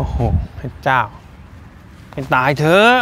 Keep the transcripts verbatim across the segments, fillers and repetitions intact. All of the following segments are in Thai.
อ้โหพระเจ้าเป็นตายเถอะ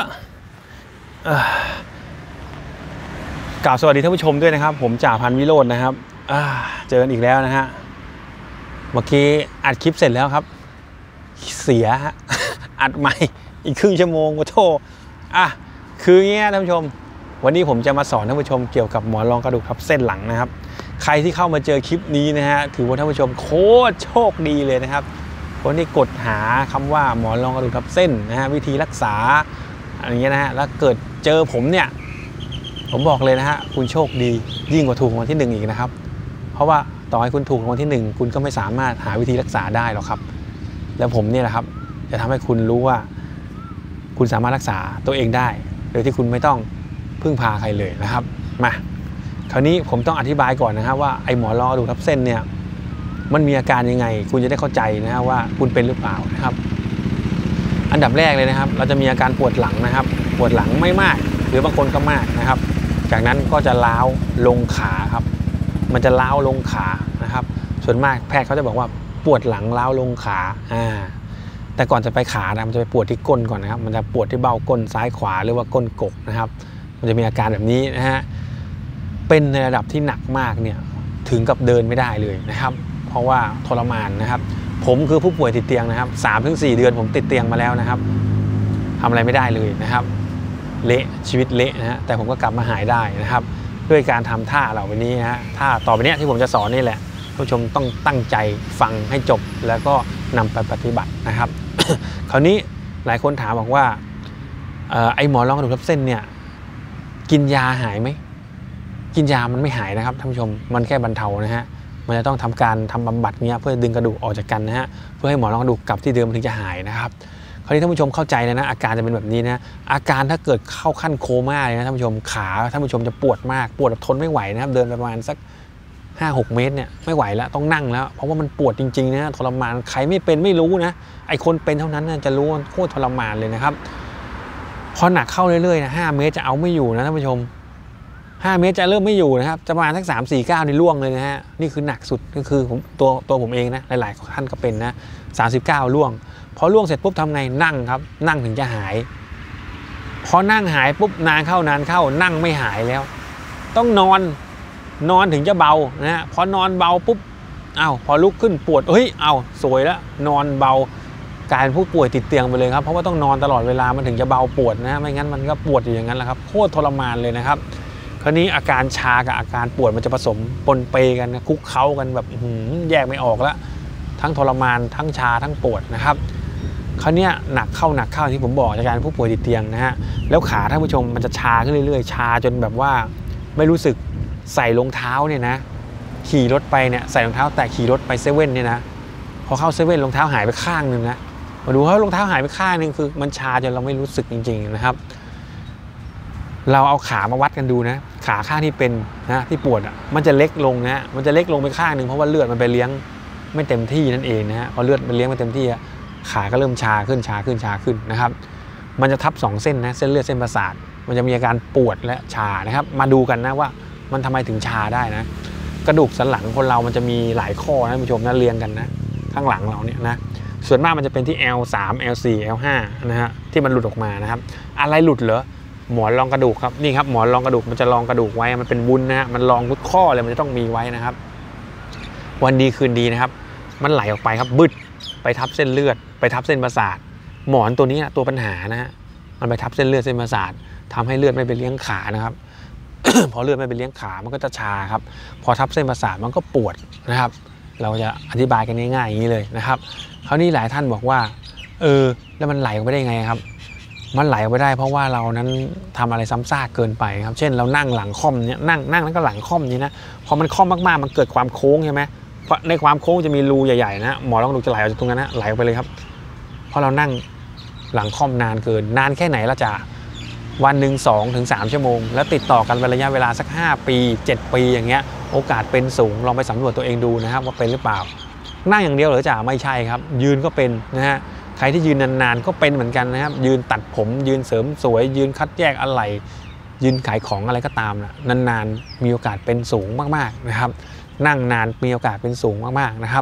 กล่าวสวัสดีท่านผู้ชมด้วยนะครับผมจ่าพันวิโรจน์นะครับเจอกันอีกแล้วนะฮะเมื่อกี้อัดคลิปเสร็จแล้วครับเสียอัดใหม่อีกครึ่งชั่วโมงโอ้โธ่อ่ะคือเงี้ยท่านผู้ชมวันนี้ผมจะมาสอนท่านผู้ชมเกี่ยวกับหมอนรองกระดูกทับเส้นหลังนะครับใครที่เข้ามาเจอคลิปนี้นะฮะถือว่าท่านผู้ชมโคตรโชคดีเลยนะครับคนที่กดหาคำว่าหมอนรองกระดูกทับเส้นนะฮะวิธีรักษาอะไรเงี้ยนะฮะแล้วเกิดเจอผมเนี่ยผมบอกเลยนะฮะคุณโชคดียิ่งกว่าถูกรางวัลที่หนึ่งอีกนะครับเพราะว่าต่อให้คุณถูกรางวัลที่หนึ่งคุณก็ไม่สามารถหาวิธีรักษาได้หรอกครับแล้วผมเนี่ยแหละครับจะทำให้คุณรู้ว่าคุณสามารถรักษาตัวเองได้โดยที่คุณไม่ต้องพึ่งพาใครเลยนะครับมาคราวนี้ผมต้องอธิบายก่อนนะครับว่าไอ้หมอนรองกระดูกทับเส้นเนี่ยมันมีอาการยังไงคุณจะได้เข้าใจนะฮะว่าคุณเป็นหรือเปล่านะครับอันดับแรกเลยนะครับเราจะมีอาการปวดหลังนะครับปวดหลังไม่มากหรือบางคนก็มากนะครับจากนั้นก็จะล้าวลงขาครับมันจะล้าวลงขานะครับส่วนมากแพทย์เขาจะบอกว่าปวดหลังล้าวลงขาอ่าแต่ก่อนจะไปขานะมันจะไปปวดที่ก้นก่อนนะครับมันจะปวดที่เบ้าก้นซ้ายขวาหรือว่าก้นกกนะครับมันจะมีอาการแบบนี้นะฮะเป็นในระดับที่หนักมากเนี่ยถึงกับเดินไม่ได้เลยนะครับเพราะว่าทรมานนะครับผมคือผู้ป่วยติดเตียงนะครับ สามถึงสี่ เดือนผมติดเตียงมาแล้วนะครับทำอะไรไม่ได้เลยนะครับเละชีวิตเละนะฮะแต่ผมก็กลับมาหายได้นะครับด้วยการทำท่าเหล่านี้นะฮะท่าต่อไปนี้ที่ผมจะสอนนี่แหละผู้ชมต้องตั้งใจฟังให้จบแล้วก็นำไปปฏิบัตินะครับ คราวนี้หลายคนถามบอกว่าไอ้หมอนรองกระดูกทับเส้นเนี่ยกินยาหายไหมกินยามันไม่หายนะครับท่านผู้ชมมันแค่บรรเทานะฮะมันจะต้องทำการทำบำบัดเนี้ยเพื่อดึงกระดูกออกจากกันนะฮะเพื่อให้หมอนรองกระดูกกลับที่เดิมถึงจะหายนะครับคราวนี้ท่านผู้ชมเข้าใจเลยนะอาการจะเป็นแบบนี้นะอาการถ้าเกิดเข้าขั้นโคม่าเลยนะท่านผู้ชมขาท่านผู้ชมจะปวดมากปวดแบบทนไม่ไหวนะครับเดินไปประมาณสัก ห้าหก เมตรเนี่ยไม่ไหวแล้วต้องนั่งแล้วเพราะว่ามันปวดจริงๆนะทรมานใครไม่เป็นไม่รู้นะไอคนเป็นเท่านั้นจะรู้ว่าโคตรทรมานเลยนะครับพอหนักเข้าเรื่อยๆนะห้าเมตรจะเอาไม่อยู่นะท่านผู้ชมห้าเมตรจะเริ่มไม่อยู่นะครับจะประมาณสักสาม สี่ เก้านี่ล่วงเลยนะฮะนี่คือหนักสุดก็คือผมตัวตัวผมเองนะหลายๆท่านก็เป็นนะสามสิบเก้าล่วงพอล่วงเสร็จปุ๊บทำไงนั่งครับนั่งถึงจะหายพอนั่งหายปุ๊บนานเข้านานเข้านั่งไม่หายแล้วต้องนอนนอนถึงจะเบานะฮะพอนอนเบาปุ๊บอ้าวพอลุกขึ้นปวดเฮ้ยอ้าวสวยแล้วนอนเบากลายเป็นผู้ป่วยติดเตียงไปเลยครับเพราะว่าต้องนอนตลอดเวลามันถึงจะเบาปวดนะไม่งั้นมันก็ปวดอยู่อย่างนั้นแหละครับโคตรทรมานเลยนะครับคราวนี้อาการชากับอาการปวดมันจะผสมปนเปกันนะคุกเข้ากันแบบแยกไม่ออกแล้วทั้งทรมานทั้งชาทั้งปวดนะครับคราวนี้หนักเข้าหนักเข้าที่ผมบอกจากการผู้ป่วยติดเตียงนะฮะแล้วขาท่านผู้ชมมันจะชาขึ้นเรื่อยๆชาจนแบบว่าไม่รู้สึกใส่รองเท้าเนี่ยนะขี่รถไปเนี่ยใส่รองเท้าแต่ขี่รถไปเซเว่นเนี่ยนะพอเข้าเซเว่นรองเท้าหายไปข้างหนึ่งนะมาดูว่ารองเท้าหายไปข้างหนึ่งคือมันชาจนเราไม่รู้สึกจริงๆนะครับเราเอาขามาวัดกันดูนะขาข้างที่เป็นนะที่ปวดอ่ะมันจะเล็กลงนะมันจะเล็กลงไปข้างหนึ่งเพราะว่าเลือดมันไปเลี้ยงไม่เต็มที่นั่นเองนะฮะพอเลือดมันเลี้ยงไม่เต็มที่ขาก็เริ่มชาขึ้นชาขึ้นชาขึ้นนะครับมันจะทับสองเส้นนะเส้นเลือดเส้นประสาทมันจะมีอาการปวดและชานะครับมาดูกันนะว่ามันทำไมถึงชาได้นะกระดูกสันหลังคนเรามันจะมีหลายข้อนะท่านผู้ชมนะเรียงกันนะข้างหลังเราเนี่ยนะส่วนมากมันจะเป็นที่ แอล สาม แอล สี่ แอล ห้า นะฮะที่มันหลุดออกมานะครับอะไรหลุดเหรอหมอนรองกระดูกครับนี่ครับหมอนรองกระดูกมันจะรองกระดูกไว้มันเป็นวุ้นนะฮะมันรองทุกข้อเลยมันจะต้องมีไว้นะครับวันดีคืนดีนะครับมันไหลออกไปครับบึดไปทับเส้นเลือดไปทับเส้นประสาทหมอนตัวนี้นะตัวปัญหานะฮะมันไปทับเส้นเลือดเส้นประสาททำให้เลือดไม่ไปเลี้ยงขานะครับ พอเลือดไม่ไปเลี้ยงขามันก็จะชาครับพอทับเส้นประสาทมันก็ปวดนะครับเราจะอธิบายกันง่ายๆอย่างนี้เลยนะครับคราวนี้หลายท่านบอกว่าเออแล้วมันไหลออกไปได้ไงครับมันไหลออกไปได้เพราะว่าเรานั้นทำอะไรซ้ำซากเกินไปครับเช่นเรานั่งหลังค่อมเนี่ยนั่งนั่งแล้วก็หลังค่อมนี้นะพอมันค่อมมากๆมันเกิดความโค้งใช่ไหมเพราะในความโค้งจะมีรูใหญ่ๆนะหมอนรองกระดูกจะไหลออกจากตรงนั้นนะไหลออกไปเลยครับเพราะเรานั่งหลังค่อมนานเกินนานแค่ไหนละจ่าวันหนึ่ง สองถึงสาม ชั่วโมงแล้วติดต่อกันเป็นระยะเวลาสักห้าปีเจ็ดปีอย่างเงี้ยโอกาสเป็นสูงลองไปสำรวจตัวเองดูนะครับว่าเป็นหรือเปล่านั่งอย่างเดียวหรือจ่าไม่ใช่ครับยืนก็เป็นนะฮะใครที่ยืนนานๆก็เป็นเหมือนกันนะครับยืนตัดผมยืนเสริมสวยยืนคัดแยกอะไหล่ยืนขายของอะไรก็ตามนะนานๆมีโอกาสเป็นสูงมากๆนะครับนั่งนานมีโอกาสเป็นสูงมากๆนะครับ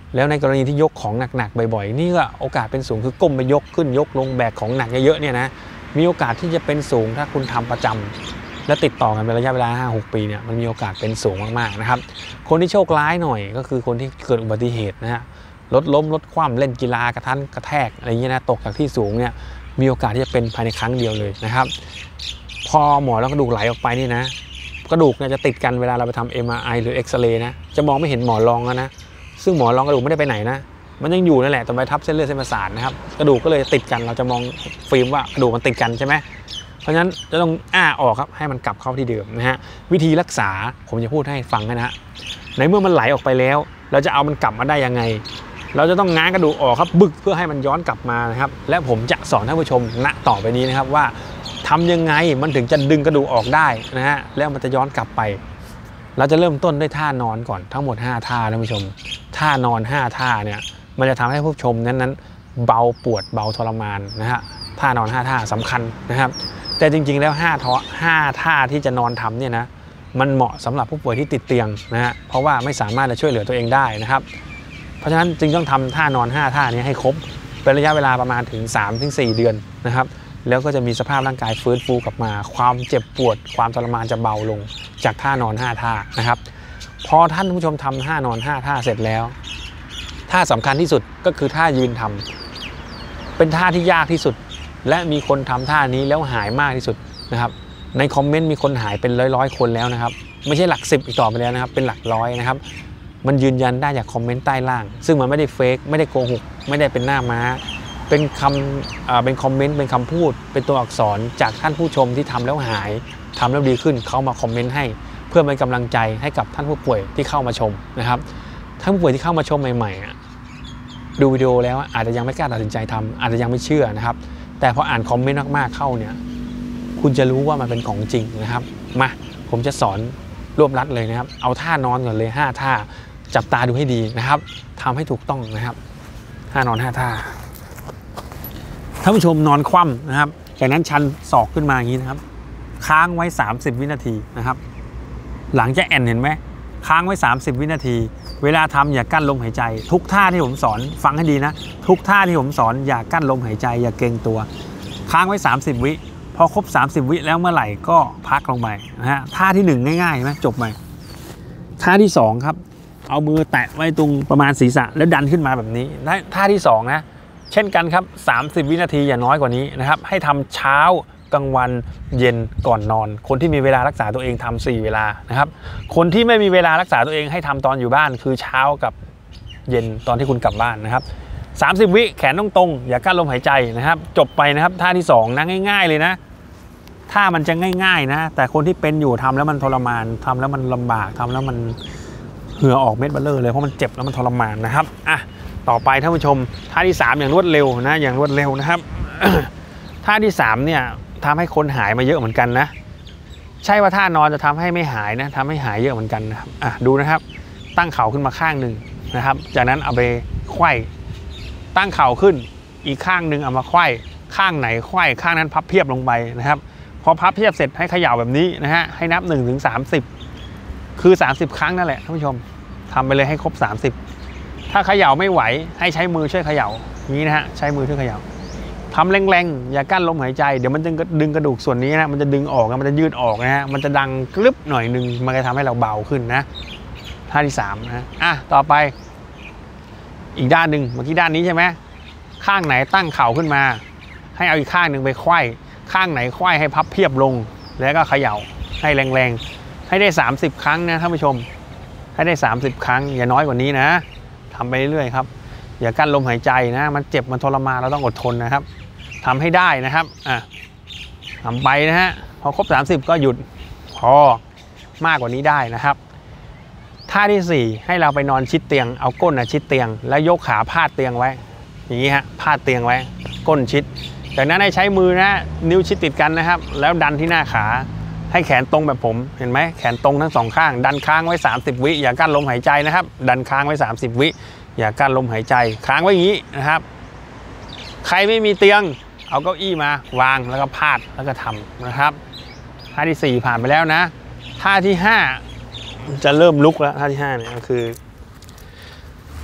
แล้วในกรณีที่ยกของหนักๆบ่อยๆนี่ก็โอกาสเป็นสูงคือก้มไปยกขึ้นยกลงแบกของหนักเยอะๆเนี่ยนะมีโอกาสที่จะเป็นสูงถ้าคุณทำประจำและติดต่อกันเป็นระยะเวลา ห้าหก ปีเนี่ยมันมีโอกาสเป็นสูงมากๆนะครับคนที่โชคร้ายหน่อยก็คือคนที่เกิดอุบัติเหตุนะฮะรถล้มรถคว่ำเล่นกีฬากระทันกระแทกอะไรเงี้ยนะตกจากที่สูงเนี่ยมีโอกาสที่จะเป็นภายในครั้งเดียวเลยนะครับพอหมอนรองกระดูกไหลออกไปนี่นะกระดูกเนี่ยจะติดกันเวลาเราไปทำ เอ็ม อาร์ ไอ หรือเอ็กซเรย์นะจะมองไม่เห็นหมอนรองแล้วนะซึ่งหมอนรองกระดูกไม่ได้ไปไหนนะมันยังอยู่นั่นแหละแต่ไปทับเส้นเลือดเส้นประสาทนะครับกระดูกก็เลยติดกันเราจะมองฟิล์มว่ากระดูกมันติดกันใช่ไหมเพราะฉะนั้นจะต้องอ้าออกครับให้มันกลับเข้าที่เดิมนะฮะวิธีรักษาผมจะพูดให้ฟังนะฮะในเมื่อมันไหลออกไปแล้วเราจะเอามันกลับมาได้ยังไงเราจะต้องง้างกระดูกออกครับบึกเพื่อให้มันย้อนกลับมานะครับและผมจะสอนท่านผู้ชมณต่อไปนี้นะครับว่าทำยังไงมันถึงจะดึงกระดูกออกได้นะฮะแล้วมันจะย้อนกลับไปเราจะเริ่มต้นด้วยท่านอนก่อนทั้งหมดห้าท่าท่านผู้ชมท่านอนห้าท่าเนี่ยมันจะทำให้ผู้ชมนั้นๆเบาปวดเบาทรมานนะฮะท่านอนห้าท่าสำคัญนะครับแต่จริงๆแล้วห้าท่าห้าท่าที่จะนอนทำเนี่ยนะมันเหมาะสำหรับผู้ป่วยที่ติดเตียงนะฮะเพราะว่าไม่สามารถจะช่วยเหลือตัวเองได้นะครับเพราะฉะนั้นจึงต้องทำท่านอนห้าท่านี้ให้ครบเป็นระยะเวลาประมาณถึง สามถึงสี่ เดือนนะครับแล้วก็จะมีสภาพร่างกายฟื้นฟูกลับมาความเจ็บปวดความทรมานจะเบาลงจากท่านอนห้าท่านะครับพอท่านผู้ชมทำท่านอนห้าท่าเสร็จแล้วท่าสำคัญที่สุดก็คือท่ายืนทำเป็นท่าที่ยากที่สุดและมีคนทำท่านี้แล้วหายมากที่สุดนะครับในคอมเมนต์มีคนหายเป็นร้อยๆคนแล้วนะครับไม่ใช่หลักสิบอีกต่อไปแล้วนะครับเป็นหลักร้อยนะครับมันยืนยันได้จากคอมเมนต์ใต้ล่างซึ่งมันไม่ได้เฟกไม่ได้โกหกไม่ได้เป็นหน้าม้าเป็นคำเป็นคอมเมนต์เป็นคำพูดเป็นตัวอักษรจากท่านผู้ชมที่ทำแล้วหายทำแล้วดีขึ้นเขามาคอมเมนต์ให้เพื่อเป็นกำลังใจให้กับท่านผู้ป่วยที่เข้ามาชมนะครับท่านผู้ป่วยที่เข้ามาชมใหม่ๆดูวิดีโอแล้วอาจจะยังไม่กล้าตัดสินใจทำอาจจะยังไม่เชื่อนะครับแต่พออ่านคอมเมนต์มากๆเข้าเนี่ยคุณจะรู้ว่ามันเป็นของจริงนะครับมาผมจะสอนรวบรัดเลยนะครับเอาท่านอนก่อนเลยห้าท่าจับตาดูให้ดีนะครับทำให้ถูกต้องนะครับท่านอนห้าท่าท่านผู้ชมนอนคว่ำนะครับจากนั้นชันศอกขึ้นมาอย่างนี้นะครับค้างไว้สามสิบวินาทีนะครับหลังจะแอนเห็นไหมค้างไว้สามสิบวินาทีเวลาทำอย่ากั้นลมหายใจทุกท่าที่ผมสอนฟังให้ดีนะทุกท่าที่ผมสอนอย่ากั้นลมหายใจอย่าเกรงตัวค้างไว้สามสิบวิพอครบสามสิบวิแล้วเมื่อไหร่ก็พักลงไปนะฮะท่าที่หนึ่งง่ายๆใช่ไหมจบไปท่าที่สองครับเอามือแตะไว้ตรงประมาณศีรษะแล้วดันขึ้นมาแบบนี้ท่าที่สองนะเช่นกันครับสามสิบวินาทีอย่าน้อยกว่านี้นะครับให้ทำเช้ากลางวันเย็นก่อนนอนคนที่มีเวลารักษาตัวเองทำสี่เวลานะครับคนที่ไม่มีเวลารักษาตัวเองให้ทำตอนอยู่บ้านคือเช้ากับเย็นตอนที่คุณกลับบ้านนะครับสามสิบวิแขนตรงๆอย่ากั้นลมหายใจนะครับจบไปนะครับท่าที่สองนะง่ายๆเลยนะท่ามันจะง่ายๆนะแต่คนที่เป็นอยู่ทำแล้วมันทรมานทำแล้วมันลำบากทำแล้วมันเหงื่อออกเม็ดเบลเลอร์เลยเพราะมันเจ็บแล้วมันทรมานนะครับอ่ะต่อไปท่านผู้ชมท่าที่สามอย่างรวดเร็วนะอย่างรวดเร็วนะครับ ท่าที่สามเนี่ยทำให้คนหายมาเยอะเหมือนกันนะใช่ว่าท่านอนจะทำให้ไม่หายนะทำให้หายเยอะเหมือนกันนะครับอ่ะดูนะครับตั้งเข่าขึ้นมาข้างหนึ่งนะครับจากนั้นเอาไปไขว้ตั้งเข่าขึ้นอีกข้างหนึ่งเอามาไขว้ข้างไหนไขว้ข้างนั้นพับเพียบลงไปนะครับพอพับเพียบเสร็จให้เขย่าแบบนี้นะฮะให้นับหนึ่งถึงสามสิบคือสามสิบครั้งนั่นแหละท่านผู้ชมทำไปเลยให้ครบสามสิบถ้าเขย่าไม่ไหวให้ใช้มือช่วยเขย่านี้นะฮะใช้มือช่วยเขย่าทำแรงๆอย่ากั้นลมหายใจเดี๋ยวมันจะดึงกระดูกส่วนนี้นะมันจะดึงออกมันจะยืดออกนะฮะมันจะดังกรึบหน่อยนึงมันจะทำให้เราเบาขึ้นนะท่าที่สามนะอ่ะต่อไปอีกด้านหนึ่งเมื่อกี้ด้านนี้ใช่ไหมข้างไหนตั้งเข่าขึ้นมาให้เอาอีกข้างหนึ่งไปไขว้ข้างไหนไขว้ให้พับเพียบลงแล้วก็เขย่าให้แรงๆให้ได้สามสิบครั้งนะท่านผู้ชมให้ได้สามสิบครั้งอย่าน้อยกว่านี้นะทำไปเรื่อยๆครับอย่ากั้นลมหายใจนะมันเจ็บมันทรมานเราต้องอดทนนะครับทำให้ได้นะครับอ่ะทำไปนะฮะพอครบสามสิบก็หยุดพอมากกว่านี้ได้นะครับท่าที่สี่ให้เราไปนอนชิดเตียงเอาก้นนะชิดเตียงแล้วยกขาพาดเตียงไว้อย่างนี้ฮะพาดเตียงไว้ก้นชิดจากนั้นให้ใช้มือนะนิ้วชิดติดกันนะครับแล้วดันที่หน้าขาให้แขนตรงแบบผมเห็นไหมแขนตรงทั้งสองข้างดันค้างไว้สามสิบวิอย่ากั้นลมหายใจนะครับดันค้างไว้สามสิบวิอย่ากั้นลมหายใจค้างไว้อย่างนี้นะครับใครไม่มีเตียงเอาเก้าอี้มาวางแล้วก็พาดแล้วก็ทำนะครับท่าที่สี่ผ่านไปแล้วนะท่าที่ห้าจะเริ่มลุกแล้วท่าที่ห้าเนี่ยก็คือ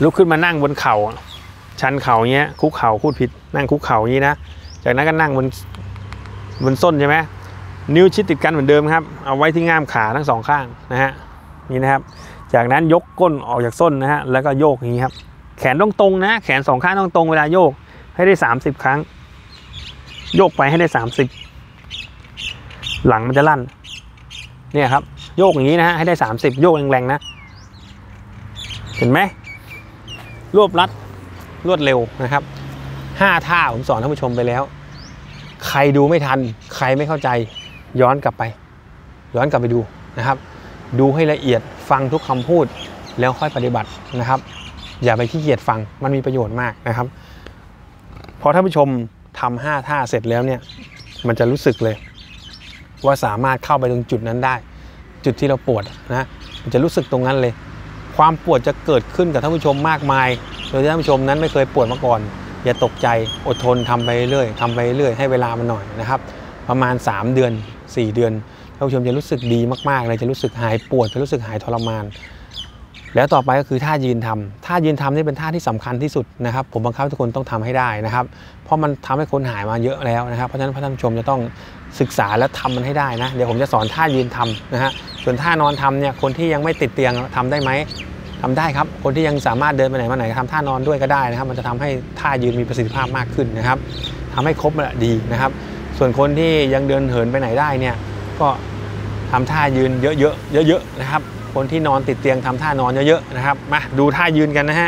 ลุกขึ้นมานั่งบนเข่าชันเข่าเงี้ยคุกเข่าพูดผิดนั่งคุกเข่าอย่างนี้นะจากนั้นก็นั่งบนบนส้นใช่ไหมนิ้วชิดติดกันเหมือนเดิมครับเอาไว้ที่ง่ามขาทั้งสองข้างนะฮะนี่นะครับจากนั้นยกก้นออกจากส้นนะฮะแล้วก็โยกอย่างนี้ครับแขนต้องตรงนะแขนสองข้างต้องตรงเวลาโยกให้ได้สามสิบครั้งโยกไปให้ได้สามสิบหลังมันจะลั่นเนี่ยครับโยกอย่างนี้นะฮะให้ได้สามสิบโยกแรงๆนะเห็นไหมรวบรัดรวดเร็วนะครับห้าท่าผมสอนท่านผู้ชมไปแล้วใครดูไม่ทันใครไม่เข้าใจย้อนกลับไปย้อนกลับไปดูนะครับดูให้ละเอียดฟังทุกคำพูดแล้วค่อยปฏิบัตินะครับอย่าไปขี้เกียจฟังมันมีประโยชน์มากนะครับพอท่านผู้ชมทำห้าท่าเสร็จแล้วเนี่ยมันจะรู้สึกเลยว่าสามารถเข้าไปตรงจุดนั้นได้จุดที่เราปวดนะมันจะรู้สึกตรงนั้นเลยความปวดจะเกิดขึ้นกับท่านผู้ชมมากมายโดยที่ท่านผู้ชมนั้นไม่เคยปวดมาก่อนอย่าตกใจอดทนทำไปเรื่อยทำไปเรื่อยให้เวลามันหน่อยนะครับประมาณสามเดือนสี่เดือนท่านผู้ชมจะรู้สึกดีมากๆเลยจะรู้สึกหายปวดจะรู้สึกหายทรมานแล้วต่อไปก็คือท่ายืนทำท่ายืนทำนี่เป็นท่าที่สำคัญที่สุดนะครับผมบังคับทุกคนต้องทำให้ได้นะครับเพราะมันทำให้คนหายมาเยอะแล้วนะครับเพราะฉะนั้นท่านผู้ชมจะต้องศึกษาและทำมันให้ได้นะเดี๋ยวผมจะสอนท่ายืนทำนะฮะส่วนท่านอนทำเนี่ยคนที่ยังไม่ติดเตียงทำได้ไหมทำได้ครับคนที่ยังสามารถเดินไปไหนมาไหนทำท่านอนด้วยก็ได้นะครับมันจะทำให้ท่ายืนมีประสิทธิภาพมากขึ้นนะครับทำให้ครบมันดีนะครับส่วนคนที่ยังเดินเหินไปไหนได้เนี่ยก็ทำท่ายืนเยอะๆเยอะๆนะครับคนที่นอนติดเตียงทำท่านอนเยอะๆนะครับมาดูท่ายืนกันนะฮะ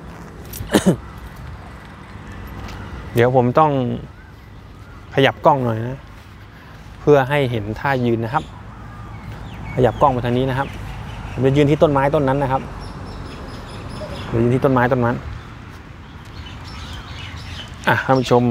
เดี๋ยวผมต้องขยับกล้องหน่อยนะเพื่อให้เห็นท่ายืนนะครับขยับกล้องมาทางนี้นะครับผมจะยืนที่ต้นไม้ต้นนั้นนะครับยืนที่ต้นไม้ต้นนั้นอ่ะท่านผู้ชม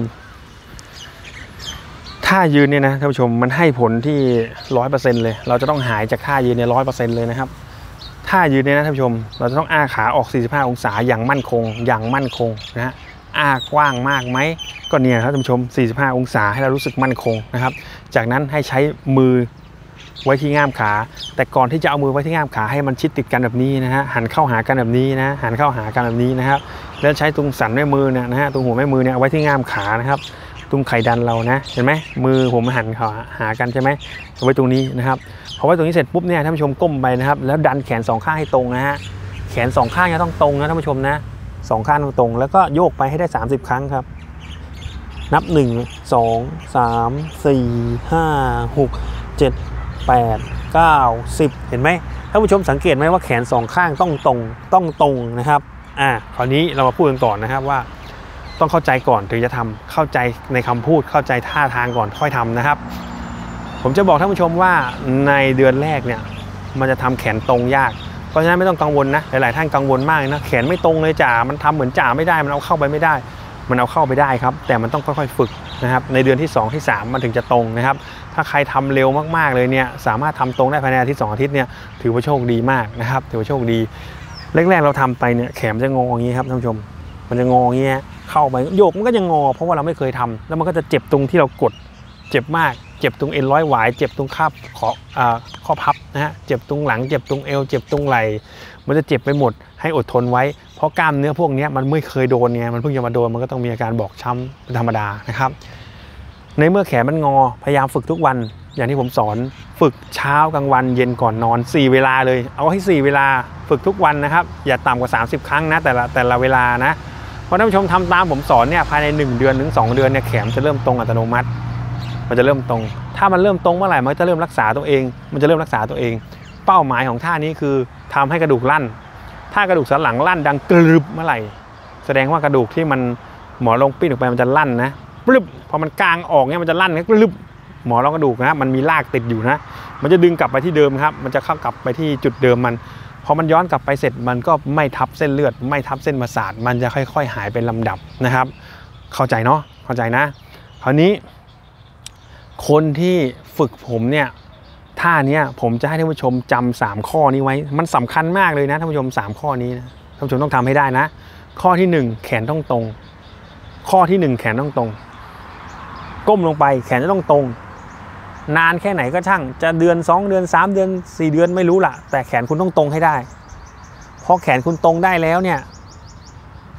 ท่ายืนเนี่ยนะท่านผู้ชมมันให้ผลที่ร้อยเปอร์เซ็นต์เลยเราจะต้องหายจากท่ายืนเนี่ยร้อยเปอร์เซ็นต์เลยนะครับท่ายืนเนี่ยนะท่านผู้ชมเราจะต้องอ้าขาออกสี่สิบห้าองศาอย่างมั่นคงอย่างมั่นคงนะฮะอ้ากว้างมากไหมก็เนี่ยครับท่านผู้ชมสี่สิบห้าองศาให้เรารู้สึกมั่นคงนะครับจากนั้นให้ใช้มือไว้ที่ง่ามขาแต่ก่อนที่จะเอามือไว้ที่ง่ามขาให้มันชิดติดกันแบบนี้นะฮะหันเข้าหากันแบบนี้นะหันเข้าหากันแบบนี้นะครับแล้วใช้ตรงสันแม่มือเนี่ยนะฮะตรงหัวแม่มือเนี่ยเอาไว้ที่ง่ามขานะครับตรงไข่ดันเรานะเห็นไหมมือผมหันเข้าหากันใช่ไหมเอาไว้ตรงนี้นะครับพอไว้ตรงนี้เสร็จปุ๊บเนี่ยท่านผู้ชมก้มไปนะครับแล้วดันแขนสองข้างให้ตรงนะฮะแขนสองข้างจะต้องตรงนะท่านผู้ชมนะสองข้างตรงแล้วก็โยกไปให้ได้สามสิบครั้งครับนับหนึ่ง สอง สาม สี่ ห้า หก เจ็ด แปด เก้า สิบเห็นไหมท่านผู้ชมสังเกตไหมว่าแขนสองข้างต้องตรงต้องตรงนะครับอ่าคราวนี้เรามาพูดกันก่อนนะครับว่าต้องเข้าใจก่อนถึงจะทำเข้าใจในคำพูดเข้าใจท่าทางก่อนค่อยทำนะครับผมจะบอกท่านผู้ชมว่าในเดือนแรกเนี่ยมันจะทำแขนตรงยากเพราะฉะนั้นไม่ต้องกังวลนะหลายๆท่านกังวลมากนะแขนไม่ตรงเลยจ่ามันทำเหมือนจ่าไม่ได้มันเอาเข้าไปไม่ได้มันเอาเข้าไปได้ครับแต่มันต้องค่อยๆฝึกนะครับในเดือนที่สองที่สามมันถึงจะตรงนะครับถ้าใครทำเร็วมากๆเลยเนี่ยสามารถทำตรงได้ภายในอาทิตย์สองอาทิตย์เนี่ยถือว่าโชคดีมากนะครับถือว่าโชคดีแรกๆเราทำไปเนี่ยแขนจะงออย่างนี้ครับท่านผู้ชมมันจะงออย่างนี้เข้าไปโยกมันก็ยังงอเพราะว่าเราไม่เคยทำแล้วมันก็จะเจ็บตรงที่เรากดเจ็บมากเจ็บตรงเอ็นร้อยหวายเจ็บตรงข้อขอข้อพับนะฮะเจ็บตรงหลังเจ็บตรงเอวเจ็บตรงไหล่มันจะเจ็บไปหมดให้อดทนไว้เพราะกล้ามเนื้อพวกนี้มันไม่เคยโดนเนี่ยมันเพิ่งจะมาโดนมันก็ต้องมีอาการบอบช้ำเป็นธรรมดานะครับในเมื่อแขนมันงอพยายามฝึกทุกวันอย่างที่ผมสอนฝึกเช้ากลางวันเย็นก่อนนอนสี่เวลาเลยเอาให้สี่เวลาฝึกทุกวันนะครับอย่าต่ำกว่าสามสิบครั้งนะแต่ละแต่ละเวลานะพอท่านผู้ชมทำตามผมสอนเนี่ยภายในหนึ่งเดือนถึงสองเดือนเนี่ยแขนจะเริ่มตรงอัตโนมัติมันจะเริ่มตรงถ้ามันเริ่มตรงเมื่อไหร่มันจะเริ่มรักษาตัวเองมันจะเริ่มรักษาตัวเองเป้าหมายของท่านี้คือทำให้กระดูกลั่นถ้ากระดูกสันหลังลั่นดังกรึบเมื่อไหร่แสดงว่ากระดูกที่มันหมอลงปิ้นออกไปมันจะลั่นนะปลึบพอมันกางออกเนี่ยมันจะลั่นนะปลึบหมอรองกระดูกนะมันมีรากติดอยู่นะมันจะดึงกลับไปที่เดิมครับมันจะเข้ากลับไปที่จุดเดิมมันพอมันย้อนกลับไปเสร็จมันก็ไม่ทับเส้นเลือดไม่ทับเส้นประสาทมันจะค่อยๆหายเป็นลำดับนะครับเข้าใจเนาะเข้าใจนะคราวนี้คนที่ฝึกผมเนี่ยท่านี้ผมจะให้ท่านผู้ชมจำสามข้อนี้ไว้มันสำคัญมากเลยนะท่านผู้ชมสามข้อนี้นะท่านผู้ชมต้องทำให้ได้นะข้อที่หนึ่งแขนต้องตรงข้อที่หนึ่งแขนต้องตรงก้มลงไปแขนจะต้องตรงนานแค่ไหนก็ช่างจะเดือนสองเดือนสามเดือนสี่เดือนไม่รู้ล่ะแต่แขนคุณต้องตรงให้ได้พอแขนคุณตรงได้แล้วเนี่ย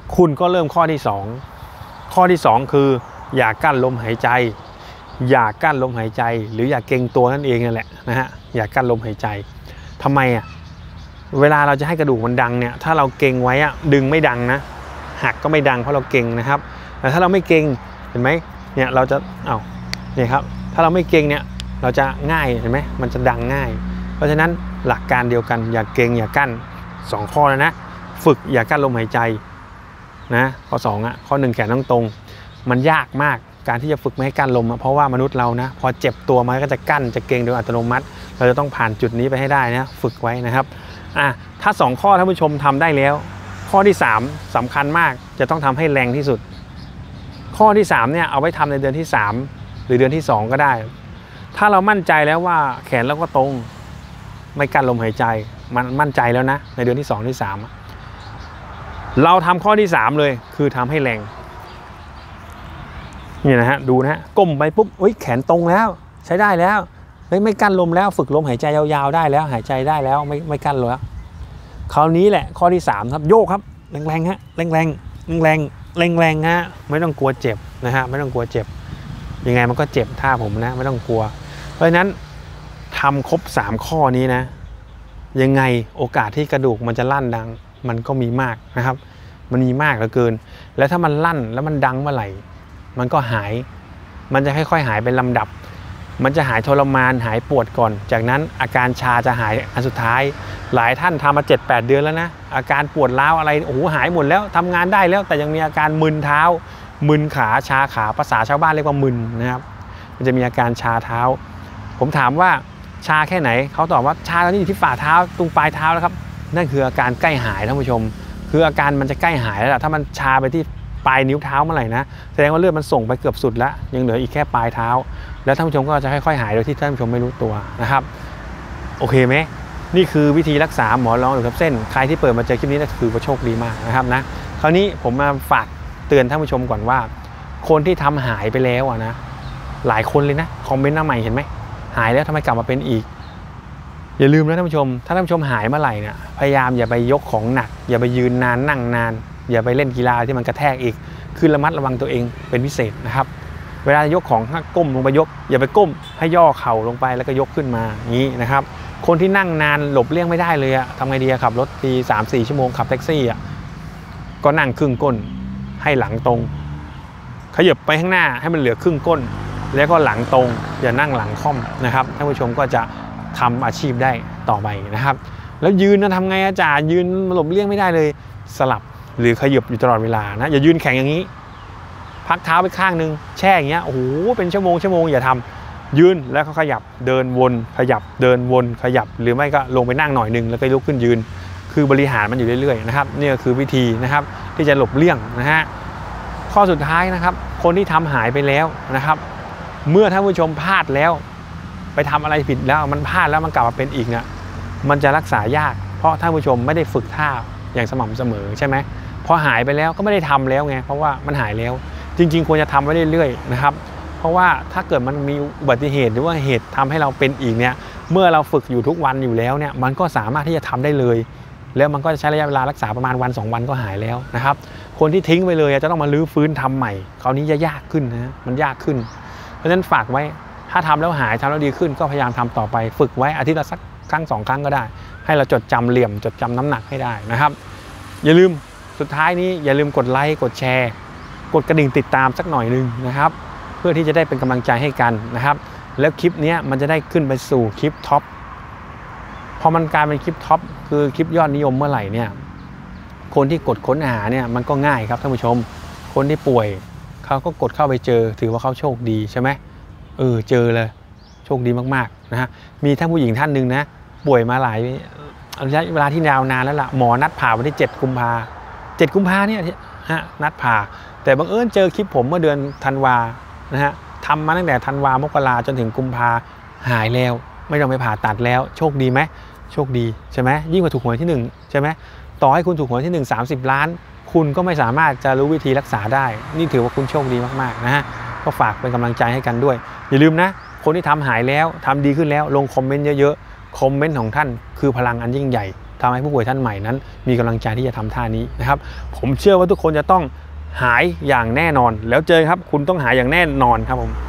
คุณก็เริ่มข้อที่สองข้อที่สองคืออย่ากั้นลมหายใจอย่ากั้นลมหายใจหรืออย่าเกรงตัวนั่นเองนั่นแหละนะฮะอย่ากั้นลมหายใจทำไมอ่ะเวลาเราจะให้กระดูกมันดังเนี่ยถ้าเราเกรงไว้อ่ะดึงไม่ดังนะหักก็ไม่ดังเพราะเราเกรงนะครับแต่ถ้าเราไม่เกรงเห็นไหมเนี่ยเราจะเอ้าเนี่ยครับถ้าเราไม่เกรงเนี่ยเราจะง่ายเห็นไหมมันจะดังง่ายเพราะฉะนั้นหลักการเดียวกันอย่าเกรงอย่ากั้นสองข้อแล้วนะฝึกอย่ากั้นลมหายใจนะข้อสองอ่ะข้อหนึ่งแขนต้องตรงมันยากมากการที่จะฝึกไม่ให้กั้นลมเพราะว่ามนุษย์เรานะพอเจ็บตัวมันก็จะกั้นจะเกรงโดยอัตโนมัติเราจะต้องผ่านจุดนี้ไปให้ได้นะฝึกไว้นะครับอ่ะถ้าสองข้อท่านผู้ชมทำได้แล้วข้อที่สามสำคัญมากจะต้องทำให้แรงที่สุดข้อที่สามเนี่ยเอาไว้ทำในเดือนที่สามหรือเดือนที่สองก็ได้ถ้าเรามั่นใจแล้วว่าแขนเราก็ตรงไม่กั้นลมหายใจมันมั่นใจแล้วนะในเดือนที่สองที่สามเราทำข้อที่สามเลยคือทำให้แรงนี่นะฮะดูนะฮะก้มไปปุ๊บเฮ้ยแขนตรงแล้วใช้ได้แล้วเฮ้ยไม่กั้นลมแล้วฝึกลมหายใจยาวๆได้แล้วหายใจได้แล้วไม่ไม่กั้นแล้วคราวนี้แหละข้อที่สามครับโยกครับแรงๆฮะแรงๆแรงๆแรงๆแรงๆฮะไม่ต้องกลัวเจ็บนะฮะไม่ต้องกลัวเจ็บยังไงมันก็เจ็บท่าผมนะไม่ต้องกลัวเพราะฉะนั้นทำครบสามข้อนี้นะยังไงโอกาสที่กระดูกมันจะลั่นดังมันก็มีมากนะครับมันมีมากเหลือเกินแล้วถ้ามันลั่นแล้วมันดังเมื่อไหร่มันก็หายมันจะค่อยๆหายเป็นลำดับมันจะหายทรมานหายปวดก่อนจากนั้นอาการชาจะหายอันสุดท้ายหลายท่านทำมา เจ็ดแปด เดือนแล้วนะอาการปวดร้าวอะไรโอ้โหหายหมดแล้วทำงานได้แล้วแต่ยังมีอาการมึนเท้ามึนขาชาขาภาษาชาวบ้านเรียกว่ามึนนะครับมันจะมีอาการชาเท้าผมถามว่าชาแค่ไหนเขาตอบว่าชาตอนนี้อยู่ที่ฝ่าเท้าตรงปลายเท้าแล้วครับนั่นคืออาการใกล้หายท่านผู้ชมคืออาการมันจะใกล้หายแล้วถ้ามันชาไปที่ปลายนิ้วเท้าเมื่อไหร่นะแสดงว่าเลือดมันส่งไปเกือบสุดแล้วยังเหลืออีกแค่ปลายเท้าแล้วท่านผู้ชมก็จะค่อยๆหายโดยที่ท่านผู้ชมไม่รู้ตัวนะครับโอเคไหมนี่คือวิธีรักษาหมอนรองกระดูกทับเส้นใครที่เปิดมาเจอคลิปนี้ก็คือว่าโชคดีมากนะครับนะคราวนี้ผมมาฝากเตือนท่านผู้ชมก่อนว่าคนที่ทำหายไปแล้วอะนะหลายคนเลยนะคอมเมนต์มาใหม่เห็นไหมหายแล้วทำไมกลับมาเป็นอีกอย่าลืมนะท่านผู้ชมถ้าท่านผู้ชมหายเมื่อไหร่เนี่ยพยายามอย่าไปยกของหนักอย่าไปยืนนานนั่งนานอย่าไปเล่นกีฬาที่มันกระแทกอีกคือระมัดระวังตัวเองเป็นพิเศษนะครับเวลายกของถ้าก้มลงไปยกอย่าไปก้มให้ย่อเข่าลงไปแล้วก็ยกขึ้นมาอย่างนี้นะครับคนที่นั่งนานหลบเลี่ยงไม่ได้เลยอะทำไงดีขับรถทีสามสี่ชั่วโมงขับแท็กซี่อะก็นั่งครึ่งก้นให้หลังตรงขยับไปข้างหน้าให้มันเหลือครึ่งก้นแล้วก็หลังตรงอย่านั่งหลังค่อมนะครับท่านผู้ชมก็จะทำอาชีพได้ต่อไปนะครับแล้วยืนนะทำไงอาจารย์ยืนหลบเลี่ยงไม่ได้เลยสลับหรือขยับอยู่ตลอดเวลานะอย่ายืนแข็งอย่างนี้พักเท้าไปข้างนึงแช่อย่างเงี้ยโอ้โหเป็นชั่วโมงชั่วโมงอย่าทำยืนแล้วก็ขยับเดินวนขยับเดินวนขยับหรือไม่ก็ลงไปนั่งหน่อยนึงแล้วก็ลุกขึ้นยืนคือบริหารมันอยู่เรื่อยๆนะครับนี่ก็คือวิธีนะครับที่จะหลบเลี่ยงนะฮะข้อสุดท้ายนะครับคนที่ทำหายไปแล้วนะครับเมื่อท่านผู้ชมพลาดแล้วไปทำอะไรผิดแล้วมันพลาดแล้วมันกลับมาเป็นอีกเนี่ยมันจะรักษายากเพราะท่านผู้ชมไม่ได้ฝึกท่าอย่างสม่ำเสมอใช่ไหมพอหายไปแล้วก็ไม่ได้ทำแล้วไงเพราะว่ามันหายแล้วจริงๆควรจะทำไว้เรื่อยๆนะครับเพราะว่าถ้าเกิดมันมีอุบัติเหตุหรือว่าเหตุทำให้เราเป็นอีกเนี่ยเมื่อเราฝึกอยู่ทุกวันอยู่แล้วเนี่ยมันก็สามารถที่จะทำได้เลยแล้วมันก็จะใช้ระยะเวลารักษาประมาณวันสองวันก็หายแล้วนะครับคนที่ทิ้งไปเลยจะต้องมาลื้อฟื้นทำใหม่คราวนี้จะยากขึ้นนะมันยากขึ้นเพราะฉะนั้นฝากไว้ถ้าทำแล้วหายทำแล้วดีขึ้นก็พยายามทำต่อไปฝึกไว้อาทิตย์ละสักครั้งสองครั้งก็ได้ให้เราจดจำเหลี่ยมจดจำน้ำหนักให้ได้นะครับอย่าลืมสุดท้ายนี้อย่าลืมกดไลค์กดแชร์กดกระดิ่งติดตามสักหน่อยนึงนะครับเพื่อที่จะได้เป็นกำลังใจให้กันนะครับแล้วคลิปนี้มันจะได้ขึ้นไปสู่คลิปท็อปพอมันกลายเป็นคลิปท็อปคือคลิปยอดนิยมเมื่อไหร่เนี่ยคนที่กดค้นหาเนี่ยมันก็ง่ายครับท่านผู้ชมคนที่ป่วยเขาก็กดเข้าไปเจอถือว่าเขาโชคดีใช่ไหมเออเจอเลยโชคดีมากๆนะฮะมีท่านผู้หญิงท่านหนึ่งนะป่วยมาหลายระยะเวลาที่ยาวนานแล้วล่ะหมอนัดผ่าวันที่เจ็ดกุมภาเจ็ดกุมภาเนี่ยฮะนัดผ่าแต่บังเอิญเจอคลิปผมเมื่อเดือนธันวานะฮะทำมาตั้งแต่ธันวามกราจนถึงกุมภาหายแล้วไม่ต้องไปผ่าตัดแล้วโชคดีไหมโชคดีใช่ไหมยิ่งกว่าถูกหวยที่หนึ่งใช่ไหมต่อให้คุณถูกหวยที่หนึ่ง สามสิบล้านคุณก็ไม่สามารถจะรู้วิธีรักษาได้นี่ถือว่าคุณโชคดีมากๆนะฮะก็ฝากเป็นกำลังใจให้กันด้วยอย่าลืมนะคนที่ทำหายแล้วทำดีขึ้นแล้วลงคอมเมนต์เยอะๆคอมเมนต์ของท่านคือพลังอันยิ่งใหญ่ทำให้ผู้ป่วยท่านใหม่นั้นมีกำลังใจที่จะทำท่านี้นะครับผมเชื่อว่าทุกคนจะต้องหายอย่างแน่นอนแล้วเจอครับคุณต้องหายอย่างแน่นอนครับผม